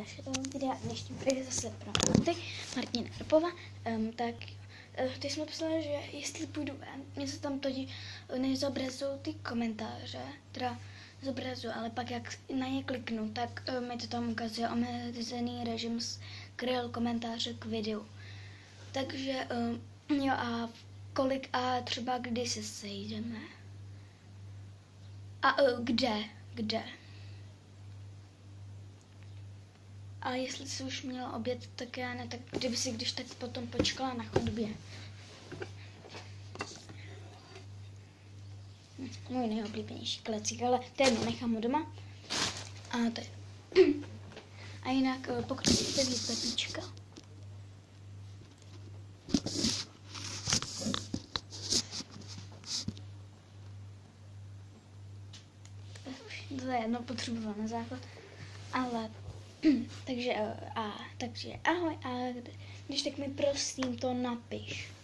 dalšího videa. Dnešní video je zase pro ty, Martina Krpova. Tak ty jsme psali, že jestli půjdu ven, něco tam totiž nezobrazují ty komentáře, teda zobrazují, ale pak jak na ně kliknu, tak mi to tam ukazuje omezený režim skryl komentáře k videu. Takže jo, a kolik a třeba kdy se sejdeme? A kde? A jestli jsi už měla oběd, tak já ne, tak kdyby si když tak potom počkala na chodbě. Můj nejoblíbenější klecík, ale to jedno, nechám ho doma. A to je. A jinak, pokud chcete víc Pepíčka. To je jedno, potřebovala na základ. Ale, takže ahoj, a když tak mi prosím to napiš.